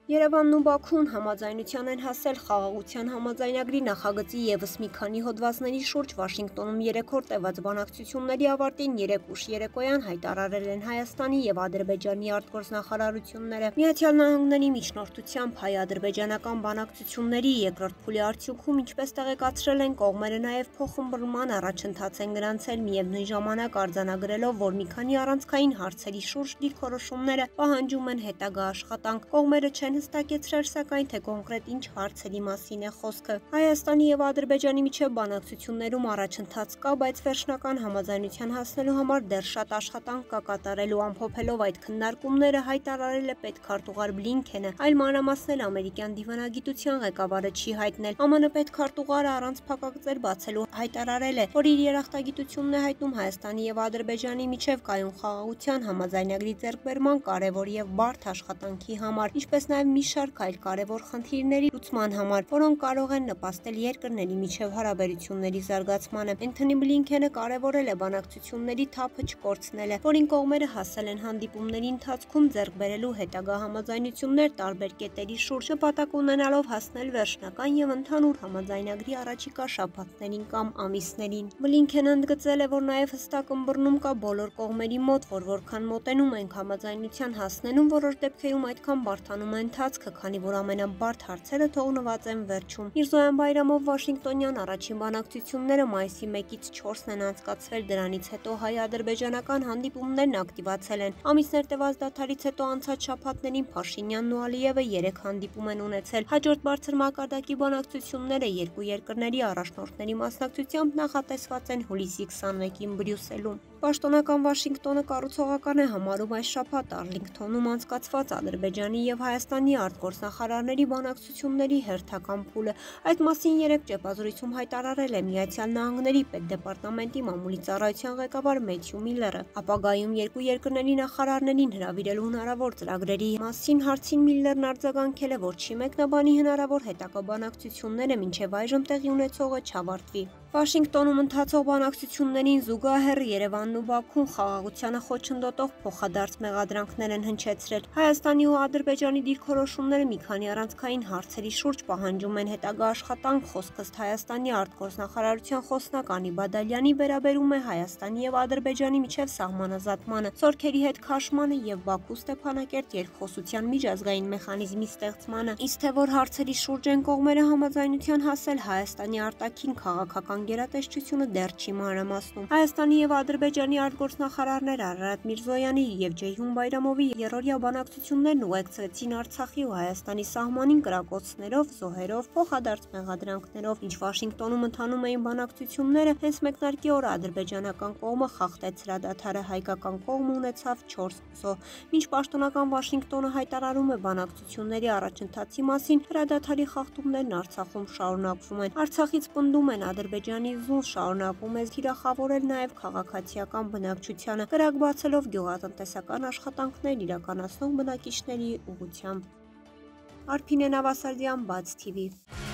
Երևանն ու Բաքուն համաձայնության են հասել խաղաղության համաձայնագրի նախագծի ևս մի քանի հոդվածների շուրջ Վաշինգտոնում 3-րդ տևած բանակցությունների ավարտին 3 ուշ երեկոյան հայտարարել են Հայաստանի եւ Ադրբեջանի արտգործնախարարությունները։ ԱՄՆ-ի միջնորդությամբ հայ-ադրբեջանական բանակցությունների երկրորդ փուլի արդյունքում, ինչպես տեղեկացրել են կողմերը, նաեւ փոխըմբռնման առաջընթաց են գրանցել, միևնույն ժամանակ արձանագրելով, որ մի քանի առանցքային հարցերի շուրջ դիրքորոշումները պահանջում են հետագա աշխատանք։ Կողմերը չեն հստակեցրել, սակայն թե կոնկրետ ինչ հարցերի մասին է խոսքը։ Հայաստանի եւ Ադրբեջանի միջև բանակցություններում առաջընթաց կա, բայց վերջնական համաձայնության հասնելու համար դեռ շատ աշխատանք կա կատարելու։ Ամփոփելով այդ քննարկումները, հայտարարել է պետքարտուղար Բլինքենը, այլ մանրամասնել ամերիկյան դիվանագիտության ղեկավարը չի հայտնել։ ԱՄՆ պետքարտուղարը առանց փակագծեր բացելու հայտարարել է, որ իր երախտագիտությունն է հայտնում Հայաստանի եւ Ադրբեջանի միջև կայուն խաղաղության համաձայնագրի ձեռքբերման կարևոր եւ բարդ աշխատանքի համար, ինչպես նաեւ մի շարք այլ կարևոր խնդիրների լուծման համար, որոնք կարող են նպաստել երկրների միջև հարաբերությունների զարգացմանը։ Էնթոնի Բլինքենը կարևորել է բանակցությունների թափը չկորցնելը, որին կողմերը հասել են հանդիպումների ընթացքում ձեռք բերելու հետագա համաձայնություններ տարբեր կետերի շուրջ, նպատակ ունենալով հասնել վերջնական եւ ընդհանուր համաձայնագրի առաջիկա շաբաթներին կամ ամիսներին։ Բլինքենը ընդգծել է, որ նաեւ հստակ ըմբռնում կա բոլոր կողմերի մոտ, որ որքան մոտենում ենք համաձայնության հասնելուն, որոշ դեպքերում այդքան բարդանում է ընթացքը, քանի որ ամենաբարդ հարցերը թողնված են վերջում։ Միրզոյան Բայրամով Վաշինգտոնյան առաջին բանակցությունները մայիսի 1-ից 4-ն են անցկացվել, դրանից հետո հայ-ադրբեջանական հանդիպումներն ակտիվացել են։ Ամիսներ տևած դադարից հետո անցած շաբաթներին Փաշինյանն ու Ալիևը 3 հանդիպում են ունեցել։ Հաջորդ բարձր մակարդակի բանակցությունները երկու երկրների առաջնորդների մասնակցությամբ նախատեսված են հուլիսի 21-ին Բրյուսելում։ Պաշտոնական Վաշինգտոնը կառուցողական է համարում այս շաբաթ Արլինգթոնում անցկացված Ադրբեջանի եւ Հայաստանի արտգործնախարարների բանակցությունների հերթական փուլը։ Այդ մասին 3 ճեպազրույցում հայտարարել է Միացյալ Նահանգների պետդեպարտամենտի մամուլի ծառայության ղեկավար Մեթյու Միլլերը։ Ապագայում երկու երկրների նախարարներին հրավիրելու հնարավոր ծրագրերի մասին հարցին Միլլերն արձագանքել է, որ չի մեկնաբանի հնարավոր հետագա բանակցությունները, մինչև այժմ տեղի ունեցողը չավարտվի։ Վաշինգտոնում ընթացող բանակցություններին զուգահեռ Երևանն ու Բաքուն խաղաղությանը խոչընդոտող փոխադարձ մեղադրանքներ են հնչեցրել։ Հայաստանի ու Ադրբեջանի դիրքորոշումները մի քանի առանցքային հարցերի շուրջ պահանջում են հետագա աշխատանք, խոսքը Հայաստանի արտգործնախարարության խոսնակ Անի Բադալյանի վերաբերում է Հայաստանի եւ Ադրբեջանի միջև սահմանազատմանը, զորքերի հետ քաշմանը եւ Բաքու-Ստեփանակերտ երկխոսության միջազգային մեխանիզմի ստեղծմանը։ Իսկ թե որ հարցերի շուրջ են կողմերը համաձայնության հասել, Հայաստանի արտաքին քաղաքական գերատեսչությունը դեռ չի մանրամասնում։ Հայաստանի եւ Ադրբեջանի արտգործնախարարներ Արարատ Միրզոյանի եւ Ջեյհուն Բայրամովի երրորդյա բանակցություններն ուղեկցեցին Արցախի ու Հայաստանի սահմանին կրակոցներով, զոհերով, փոխադարձ մեղադրանքներով։ Ինչ Վաշինգտոնում ընթանում էին բանակցությունները, հենց մեկնարկի օրը ադրբեջանական կողմը խախտեց հրադադարը, հայկական կողմը ունեցավ 4 զոհ։ Մինչ պաշտոնական Վաշինգտոնը հայտարարում է բանակցությունների առաջընթացի մասին, հրադադարի խախտումներն Արցախում շարունակվում են։ Արցախից պնդում են Ադրբեջանի զուն շարունակում է թիրախավորել նաև քաղաքացիական բնակչությանը, կրակ բացելով գյուղատնտեսական աշխատանքներ իրականացնող բնակիչների ուղղությամբ։ Արփինե Նավասարդյան, Բաց TV։